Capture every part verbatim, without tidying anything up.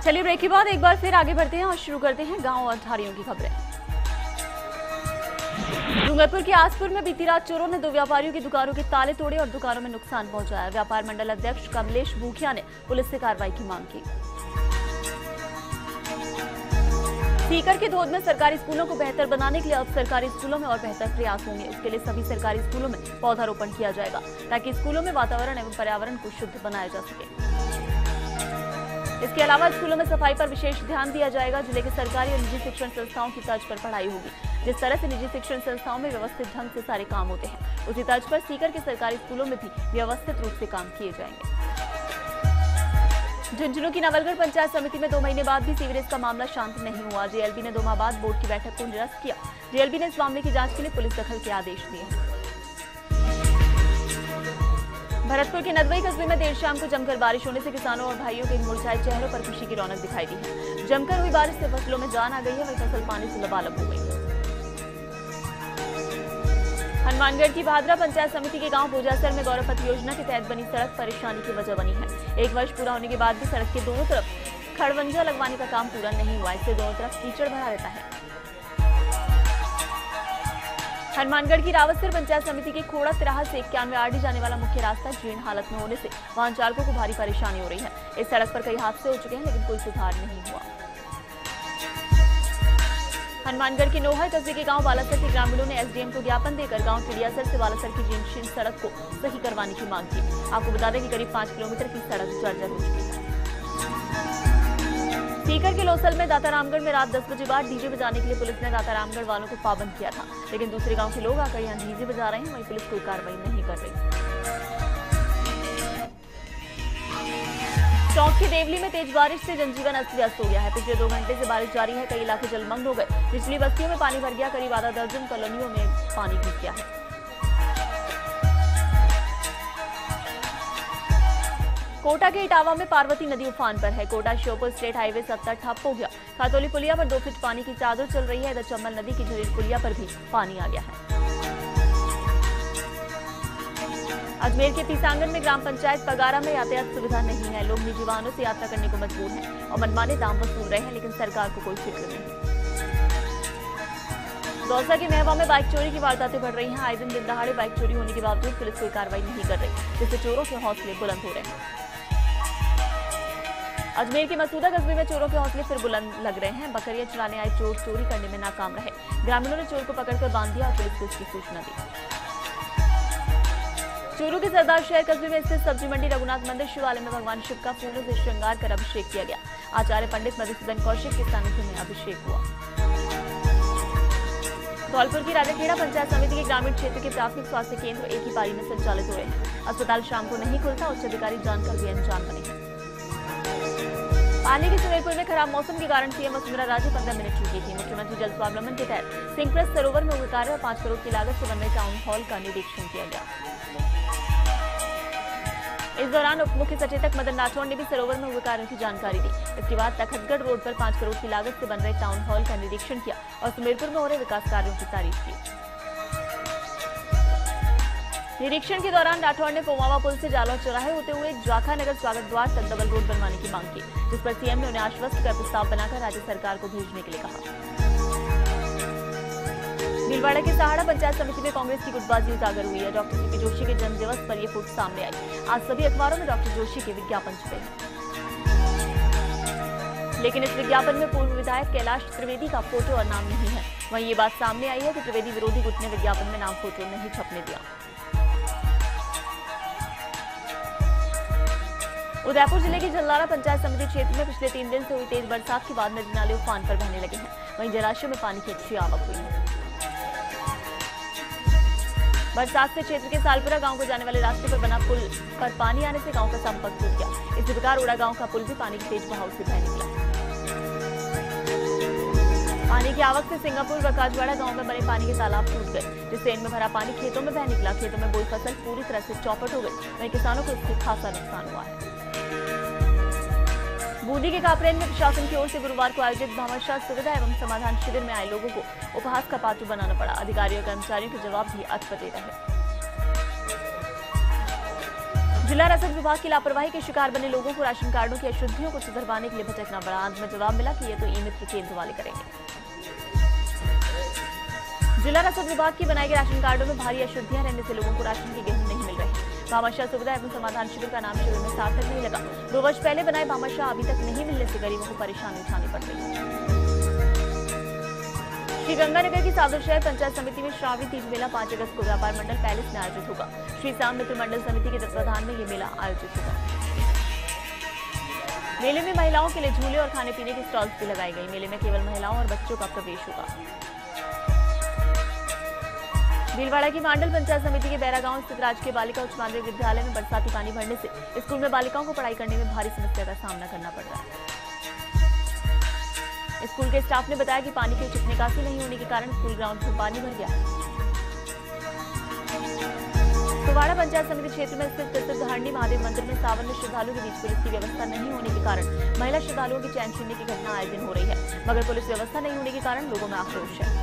चलिए ब्रेक के बाद एक बार फिर आगे बढ़ते हैं और शुरू करते हैं गांव और धारियों की खबरें। डूंगरपुर के आसपुर में बीती रात चोरों ने दो व्यापारियों की दुकानों के ताले तोड़े और दुकानों में नुकसान पहुंचाया। व्यापार मंडल अध्यक्ष कमलेश भूखिया ने पुलिस से कार्रवाई की मांग की। सीकर के धोद में सरकारी स्कूलों को बेहतर बनाने के लिए अब सरकारी स्कूलों में और बेहतर प्रयास होंगे। उसके लिए सभी सरकारी स्कूलों में पौधारोपण किया जाएगा ताकि स्कूलों में वातावरण एवं पर्यावरण को शुद्ध बनाया जा सके। इसके अलावा स्कूलों में सफाई पर विशेष ध्यान दिया जाएगा। जिले के सरकारी और निजी शिक्षण संस्थाओं की तर्ज पर पढ़ाई होगी। जिस तरह से निजी शिक्षण संस्थाओं में व्यवस्थित ढंग से सारे काम होते हैं, उसी तर्ज पर सीकर के सरकारी स्कूलों में भी व्यवस्थित रूप से काम किए जाएंगे। झुंझुनू की नवलगढ़ पंचायत समिति में दो महीने बाद भी सीवरेज का मामला शांत नहीं हुआ। जेएलबी ने दो माह बाद बोर्ड की बैठक को निरस्त किया। जेएलबी ने इस मामले की जांच के लिए पुलिस दखल के आदेश दिए हैं। भरतपुर के नदवई कस्बे में देर शाम को जमकर बारिश होने से किसानों और भाइयों के मुरझाए चेहरों पर खुशी की रौनक दिखाई दी है। जमकर हुई बारिश से फसलों में जान आ गई है, वही फसल पानी से लबालब हो गई। हनुमानगढ़ की भादरा पंचायत समिति के गांव बोजासर में गौरव पथ योजना के तहत बनी सड़क परेशानी की वजह बनी है। एक वर्ष पूरा होने के बाद भी सड़क के दोनों तरफ खड़वंजा लगवाने का काम पूरा नहीं हुआ। इससे दोनों तरफ कीचड़ भरा रहता है। हनुमानगढ़ की रावतसर पंचायत समिति के खोड़ा तिराहा से इक्यानवे आरडी जाने वाला मुख्य रास्ता जीर्ण हालत में होने से वाहन चालकों को भारी परेशानी हो रही है। इस सड़क पर कई हादसे हो चुके हैं, लेकिन कोई सुधार नहीं हुआ। हनुमानगढ़ के नोहर कस्बे के गांव बालासर के ग्रामीणों ने एसडीएम को ज्ञापन देकर गांव चिड़ियासर से बालासर की जीर्ण सड़क को सही करवाने की मांग की। आपको बता दें कि करीब पांच किलोमीटर की सड़क जर्जर हो चुकी है। सीकर के लोसल में दातारामगढ़ में रात दस बजे बाद डीजे बजाने के लिए पुलिस ने दातारामगढ़ वालों को पाबंद किया था, लेकिन दूसरे गांव के लोग आकर यहां डीजे बजा रहे हैं, वहीं पुलिस कोई कार्रवाई नहीं कर रही। टोंक के देवली में तेज बारिश से जनजीवन अस्त व्यस्त हो गया है। पिछले दो घंटे से बारिश जारी है। कई इलाके जलमग्न हो गए। निचली बस्तियों में पानी भर गया। करीब आधा दर्जन कॉलोनियों में पानी घुस गया है। कोटा के इटावा में पार्वती नदी उफान पर है। कोटा श्योपुर स्टेट हाईवे सत्तर ठप हो गया। खातोली पुलिया पर दो फीट पानी की चादर चल रही है। इधर चंबल नदी की झरीर पुलिया पर भी पानी आ गया है। अजमेर के तीसांगन में ग्राम पंचायत पगारा में यातायात सुविधा नहीं है। लोग निजी वाहनों से यात्रा करने को मजबूर हैं और मनमाने दाम वसूल रहे हैं, लेकिन सरकार को कोई फिक्र नहीं। दौसा के महवा में बाइक चोरी की वारदातें बढ़ रही हैं। आए दिन दिन दहाड़े बाइक चोरी होने के बावजूद पुलिस कोई कार्रवाई नहीं कर रही, जिससे चोरों के हौसले बुलंद हो रहे हैं। अजमेर के मसूदा कस्बे में चोरों के हौसले फिर बुलंद लग रहे हैं। बकरियां चुराने आए चोर चोरी करने में नाकाम रहे। ग्रामीणों ने चोर को पकड़कर बांध दिया और पुलिस को इसकी सूचना दी। चूरू के सरदार शहर कस्बे में स्थित सब्जी मंडी रघुनाथ मंदिर शिवालय में भगवान शिव का फूलों से श्रृंगार कर अभिषेक किया गया। आचार्य पंडित मधुसूदन कौशिक के सानिध्य में अभिषेक हुआ। धौलपुर की राजाखेड़ा पंचायत समिति के ग्रामीण क्षेत्र के प्राथमिक स्वास्थ्य केंद्र एक ही पारी में संचालित हो रहे हैं। अस्पताल शाम को नहीं खुलता, उच्च अधिकारी जानकर भी अनजान बने हैं। पानी के सुमेरपुर में खराब मौसम के कारण सीएम वसुंधरा राजे पंद्रह मिनट चुकी थी। मुख्यमंत्री जल स्वावलंबन के तहत सिंक्रस सरोवर में हुए कार्य और पांच करोड़ की लागत से बन रहे टाउन हॉल का निरीक्षण किया गया। इस दौरान उप मुख्य सचेतक मदन राठौड़ ने भी सरोवर में हुए कार्यों की जानकारी दी। इसके बाद तखतगढ़ रोड पर पांच करोड़ की लागत से बन रहे टाउन हॉल का निरीक्षण किया और सुमेरपुर में हो रहे विकास कार्यों की तारीफ की। निरीक्षण के दौरान राठौड़ ने पोमावा पुल से जालौर चौराहे होते हुए जाखा नगर स्वागत द्वार तक डबल रोड बनवाने की मांग की, जिस पर सीएम ने उन्हें आश्वस्त कर प्रस्ताव बनाकर राज्य सरकार को भेजने के लिए कहा। भीलवाड़ा के सहाड़ा पंचायत समिति में कांग्रेस की गुटबाजी उजागर हुई है। डॉक्टर सीपी जोशी के जन्म दिवस पर यह फुट सामने आई। आज सभी अखबारों में डॉक्टर जोशी के विज्ञापन छपे हैं, लेकिन इस विज्ञापन में पूर्व विधायक कैलाश त्रिवेदी का फोटो और नाम नहीं है। वहीं ये बात सामने आई है कि त्रिवेदी विरोधी गुट ने विज्ञापन में नाम फोटो नहीं छपने दिया। उदयपुर जिले की जल्लारा पंचायत समिति क्षेत्र में पिछले तीन दिन से हुई तेज बरसात के बाद नदी नाले उफान पर बहने लगे हैं। वहीं जलाशय में पानी की अच्छी आवक हुई है। बरसात से क्षेत्र के सालपुरा गांव को जाने वाले रास्ते पर बना पुल पर पानी आने से गांव का संपर्क टूट गया। इसी प्रकार उड़ा गांव का पुल भी पानी के तेज बहाव से बह निकला। पानी की आवक से सिंगापुर व काजवाड़ा गांव में बने पानी के तालाब टूट गए, जिससे इनमें भरा पानी खेतों में बह निकला। खेतों में बोई फसल पूरी तरह से चौपट हो गई। वहीं किसानों को इससे खासा नुकसान हुआ है। बूंदी के कापरेन में प्रशासन की ओर से गुरुवार को आयोजित भामाशाह सुविधा एवं समाधान शिविर में आए लोगों को उपहास का पात्र बनाना पड़ा। अधिकारियों और कर्मचारियों के जवाब भी अटपटे रहे। जिला रसद विभाग की लापरवाही के शिकार बने लोगों को राशन कार्डों की अशुद्धियों को सुधरवाने के लिए भटकना पड़ा। अंत में जवाब मिला कि ये तो ई मित्र केंद्र वाले करेंगे। जिला रसद विभाग की बनाए गए राशन कार्डों में भारी अशुद्धियां रहने से लोगों को राशन के गेहूं नहीं मिल रहे। भामाशाह सुविधा एवं समाधान शिविर का नाम शिविर में सार्थक नहीं लगा। दो वर्ष पहले बनाए भामाशाह अभी तक नहीं मिलने से गरीबों को परेशानी उठानी पड़ रही है। श्रीगंगानगर की सादुल शहर पंचायत समिति में श्रावणी तीज मेला पांच अगस्त को व्यापार मंडल पैलेस में आयोजित होगा। श्री श्याम मित्र मंडल समिति के तत्वाधान में ये मेला आयोजित होगा। मेले में महिलाओं के लिए झूले और खाने पीने की स्टॉल्स भी लगाई गई। मेले में केवल महिलाओं और बच्चों का प्रवेश होगा। भीलवाड़ा की मांडल पंचायत समिति के बैरा गांव स्थित राजकीय बालिका उच्च माध्यमिक विद्यालय में बरसाती पानी भरने से स्कूल में बालिकाओं को पढ़ाई करने में भारी समस्या का सामना करना पड़ रहा है। स्कूल के स्टाफ ने बताया कि पानी की उचित निकासी नहीं होने के कारण स्कूल ग्राउंड में पानी भर गया है। कुवाड़ा पंचायत समिति क्षेत्र में स्थित प्रसिद्ध हरणी महादेव मंदिर में सावन में श्रद्धालुओं के बीच पुलिस की व्यवस्था नहीं होने के कारण महिला श्रद्धालुओं की चैन छीनने की घटना आए दिन हो रही है, मगर पुलिस व्यवस्था नहीं होने के कारण लोगों में आक्रोश है।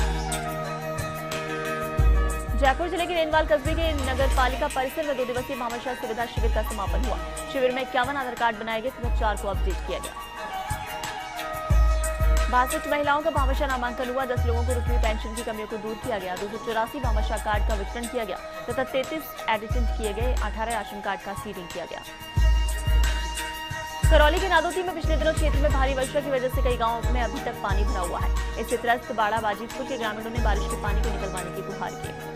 जयपुर जिले के रेनवाल कस्बे के नगर पालिका परिसर में दो दिवसीय भामाशाह सुविधा शिविर का समापन हुआ। शिविर में इक्यावन आधार कार्ड बनाए गए तथा चार को अपडेट किया गया। बासठ महिलाओं का भामाशाह नामांकन हुआ। दस लोगों को रुकी हुई पेंशन की कमियों को दूर किया गया। दो सौ चौरासी भामाशाह कार्ड का वितरण किया गया तथा तैंतीस एडिटेंट किए गए। अठारह राशन कार्ड का सीडिंग किया गया। करौली के नादोती में पिछले दिनों क्षेत्र में भारी वर्षा की वजह से कई गांवों में अभी तक पानी भरा हुआ है। इससे त्रस्त बाड़ा बाजीतपुर के ग्रामीणों ने बारिश के पानी को निकलवाने की गुहार की।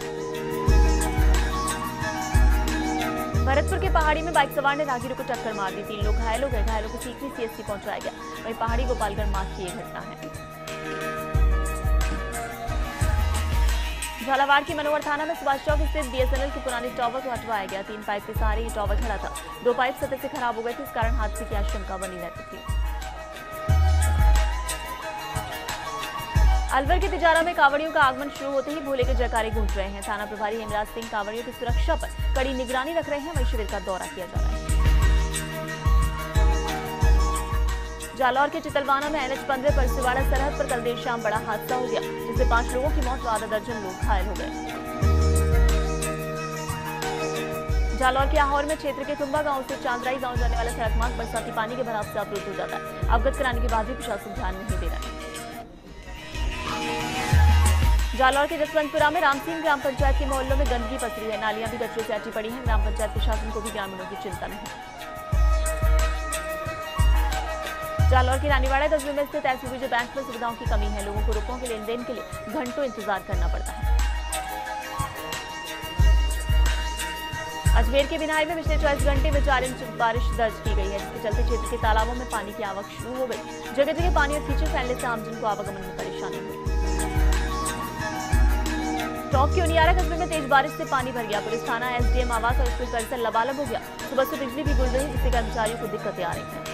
भरतपुर के पहाड़ी में बाइक सवार ने राहगीरों को टक्कर मार दी। तीन लोग घायल हो गए। घायलों को सीकरी सीएससी पहुंचाया गया। वहीं पहाड़ी गोपालगढ़ मार्ग की यह घटना है। झालावाड़ के मनोहर थाना में सुभाष चौक स्थित बीएसएनएल के पुराने टावर को हटवाया गया। तीन पाइप के सहारे ये टावर खड़ा था। दो पाइप सतह से खराब हो गए थे, इस कारण हादसे की आशंका बनी रहती थी। अलवर के तिजारा में कांवड़ियों का आगमन शुरू होते ही भोले के जयकारे गूंज रहे हैं। थाना प्रभारी हेमराज सिंह कांवड़ियों की सुरक्षा पर कड़ी निगरानी रख रहे हैं। वहीं शिविर का दौरा किया जा रहा है। जालौर के चितलवाना में एनएच पंद्रह पर सिवाड़ा सरहद पर कल देर शाम बड़ा हादसा हो गया, जिससे पांच लोगों की मौत व आधा दर्जन लोग घायल हो गए। जालौर के आहोर में क्षेत्र के तुम्बा गांव से चांदराई गांव जाने वाला सड़क मार्ग बरसाती पानी के भराव से अवरुद्ध हो जाता है। अवगत कराने के बाद भी प्रशासन ध्यान नहीं दे रहा है। जालौर के जसवंतपुरा में रामसिंह ग्राम पंचायत के मोहल्लों में गंदगी पसरी है। नालियां भी कचरे से अटी पड़ी हैं। ग्राम पंचायत प्रशासन को भी ग्रामीणों की चिंता नहीं। जालौर के रानीवाड़ा कस्बे में स्थित एसबीबीजे बैंक में सुविधाओं की कमी है। लोगों को रुपयों के लेन देन के लिए घंटों इंतजार करना पड़ता है। अजमेर के बिनाई में पिछले चौबीस घंटे में चार इंच बारिश दर्ज की गई है, जिसके चलते क्षेत्र के तालाबों में पानी की आवक शुरू हो गई। जगह जगह पानी और कीचड़ फैलने से आमजन को आवागमन में परेशानी हुई। टोंक के उनियारा कस्बे में तेज बारिश से पानी भर गया। पुलिस थाना, एसडीएम आवास और स्कूल परिसर लबालब हो गया। सुबह से बिजली भी गुल रही, जिससे कर्मचारियों को दिक्कतें आ रही हैं।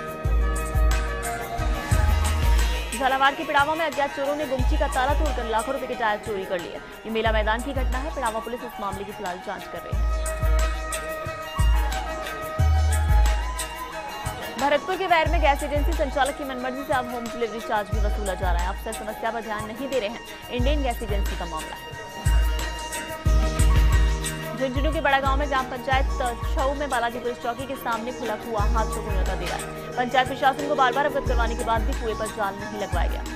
झालावाड़ के पिड़ावा में अज्ञात चोरों ने गुमची का ताला तोड़कर लाखों रुपए के टायर चोरी कर लिए। ये मेला मैदान की घटना है। पिड़ावा पुलिस इस मामले की फिलहाल जांच कर रही है। भरतपुर के वैर में गैस एजेंसी संचालक की मनमर्जी से अब होम डिलीवरी चार्ज भी वसूला जा रहा है। अफसर समस्या पर ध्यान नहीं दे रहे हैं। इंडियन गैस एजेंसी का मामला है। झुंझुनू के बड़ा गांव में ग्राम पंचायत छऊ में बालाजी पुलिस चौकी के सामने खुला कुआं हादसों को न्योता दे रहा है। पंचायत प्रशासन को बार बार अवगत करवाने के बाद भी कुएं पर जाल नहीं लगवाया गया।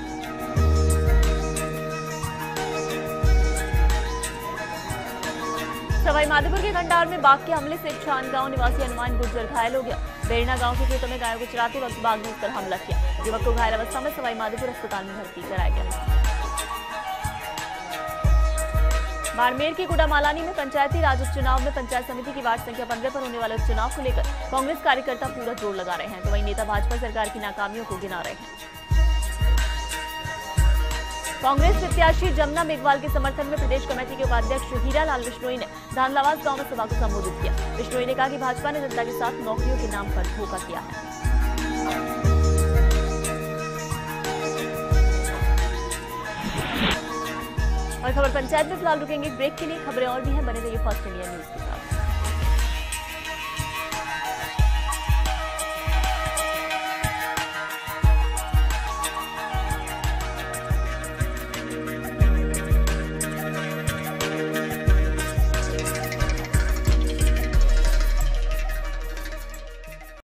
सवाई माधोपुर के खंडार में बाघ के हमले से छान गांव निवासी हनुमान गुर्जर घायल हो गया। बेरना गांव के खेतों में गायों को चराते वक्त बाघ ने उस पर हमला किया। युवक को घायल अवस्था में सवाई माधोपुर अस्पताल में भर्ती कराया गया। बाड़मेर के गुडामालानी में पंचायती राज उपचुनाव में पंचायत समिति की वार्ड संख्या पंद्रह पर होने वाले उपचुनाव को लेकर कांग्रेस कार्यकर्ता पूरा जोर लगा रहे हैं, तो वहीं नेता भाजपा सरकार की नाकामियों को गिना रहे हैं। कांग्रेस प्रत्याशी जमुना मेघवाल के समर्थन में प्रदेश कमेटी के उपाध्यक्ष हीरालाल विश्नोई ने धानलावास गांव में सभा को संबोधित किया। विश्नोई ने कहा कि भाजपा ने जनता के साथ नौकरियों के नाम पर धोखा किया है। और खबर पंचायत में फिलहाल रुकेंगे ब्रेक के लिए। खबरें और भी हैं, बने रहिए फर्स्ट इंडिया न्यूज के साथ।